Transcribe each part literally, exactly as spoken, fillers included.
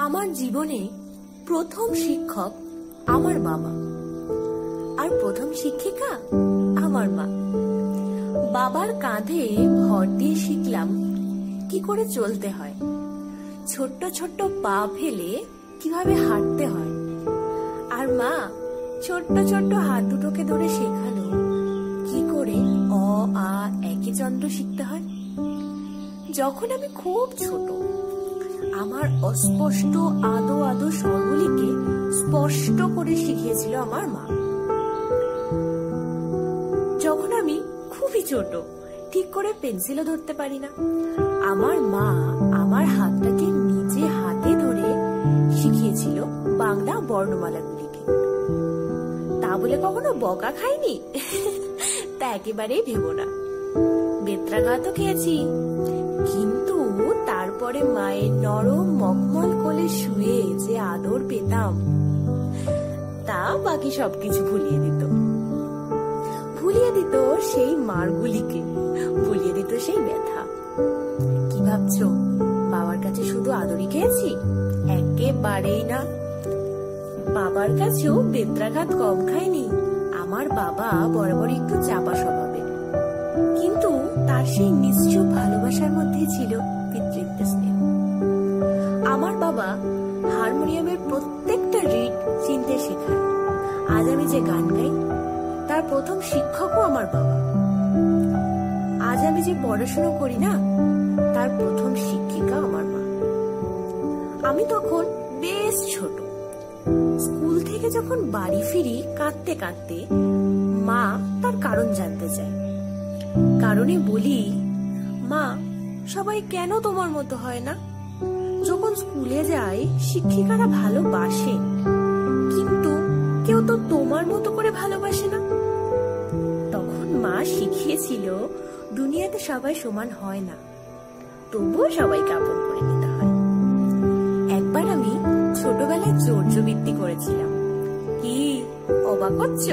আমার জীবনে প্রথম শিক্ষক আমার বাবা, আর প্রথম শিক্ষিকা আমার মা। বাবার কাঁধে ভর দিয়ে শিখলাম কি করে চলতে হয়, ছোট্ট ছোট্ট পা ফেলে কিভাবে হাঁটতে হয়। আর মা ছোট্ট ছোট্ট হাত দুটোকে ধরে শেখালো কি করে অ আ একে চন্দ্র শিখতে হয়। যখন আমি খুব ছোট, আমার অস্পষ্ট আদো আদো স্বরগুলিকে স্পষ্ট করে শিখিয়েছিল আমার মা। যখন আমি খুবই ছোট, ঠিক করে পেন্সিলও ধরতে পারি না, আমার মা আমার হাতটাকে নিজে হাতে ধরে শিখিয়েছিল বাংলা বর্ণমালাগুলিকে। তা বলে কখনো বকা খাইনি তা একেবারেই ভেবো না। বেত্রাঘাতও খেয়েছি, কিন্তু তারপরে মায়ের নরম মখমল কোলে শুয়ে যে আদর পেতাম তা বাকি সবকিছু ভুলিয়ে দিত। ভুলিয়ে দিত সেই মারগুলিকে, ভুলিয়ে দিত সেই ব্যথা। কি ভাবছো বাবার কাছে শুধু আদরই খেয়েছি? একেবারেই না। বাবার কাছেও বেত্রাঘাত কম খায়নি। আমার বাবা বরাবর একটু চাপা স্বভাবের, কিন্তু তার সেই নিশ্চুপ ভালোবাসার মধ্যে ছিল পিতৃত্ব স্নেহ। আমার বাবা হারমোনিয়ামের প্রত্যেকটা রিড চিনতে শেখায়। আজ আমি যে গান গাই তার প্রথম শিক্ষকও আমার বাবা। আজ আমি যে পড়াশোনা করি না তার প্রথম শিক্ষিকা আমার মা। আমি তখন বেশ ছোট। স্কুল থেকে যখন বাড়ি ফিরি কাঁদতে কাঁদতে, মা তার কারণ জানতে চায়। কারণে বলি, মা সবাই কেন তোমার মতো হয় না? যখন স্কুলে যাই শিক্ষিকারা ভালোবাসেন, কিন্তু কেউ তো তোমার মতো করে ভালোবাসে না। তখন মা শিখিয়েছিল দুনিয়াতে সবাই সমান হয় না, তবুও সবাইকে আপন করে নিতে হয়। একবার আমি ছোটবেলায় চৌর্যবৃত্তি করেছিলাম। কি অবাক হচ্ছ?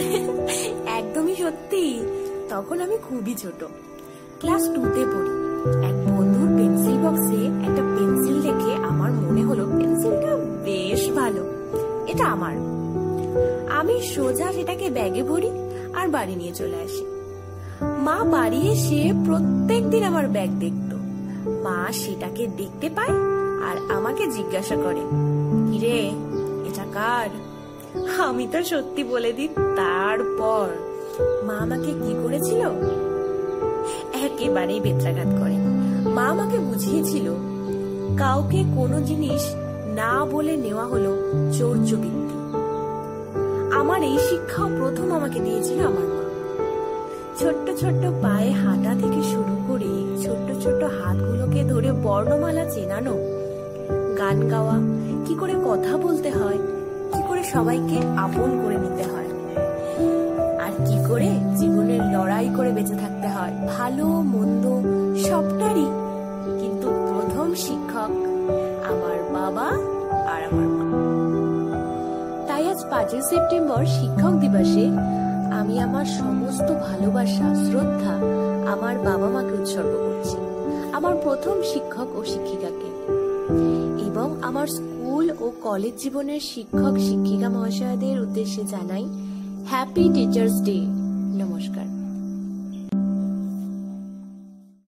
একদমই সত্যি। তখন আমি খুবই ছোট, ক্লাস টুতে পড়ি। এক বন্ধুর পেন্সিল বক্সে একটা পেন্সিল দেখে আমার মনে হলো পেন্সিলটা বেশ ভালো, এটা আমার। আমি সোজা সেটাকে ব্যাগে ভরি আর বাড়ি নিয়ে চলে আসি। মা বাড়ি এসে প্রত্যেক দিন আমার ব্যাগ দেখতো। মা সেটাকে দেখতে পায় আর আমাকে জিজ্ঞাসা করে, কিরে এটা কার? আমি তো সত্যি বলে দিই। তারপর মা আমাকে কি করেছিল? একেবারেই বেত্রাঘাত করে। মা আমাকে বুঝিয়েছিল কাউকে কোনো জিনিস না বলে নেওয়া হলো চৌর্যবৃত্তি। আমার এই শিক্ষাও প্রথম আমাকে দিয়েছিল আমার মা। ছোট্ট ছোট্ট পায়ে হাঁটা থেকে শুরু করে ছোট্ট ছোট্ট হাতগুলোকে ধরে বর্ণমালা চেনানো, গান গাওয়া, কি করে কথা বলতে হয়, কি করে সবাইকে আপন করে নিতে হয়, আর কি করে জীবনের লড়াই করে বেঁচে থাকতে হয়, ভালো মন্দ সবটারই কিন্তু প্রথম শিক্ষক আমার বাবা আর আমার মা। তাই আজ পাঁচই সেপ্টেম্বর শিক্ষক দিবসে আমি আমার সমস্ত ভালোবাসা, শ্রদ্ধা আমার বাবা মাকে উৎসর্গ করছি, আমার প্রথম শিক্ষক ও শিক্ষিকাকে, এবং আমার স্কুল ও কলেজ জীবনের শিক্ষক শিক্ষিকা মহাশয়দের উদ্দেশ্যে জানাই হ্যাপি টিচার্স ডে। নমস্কার।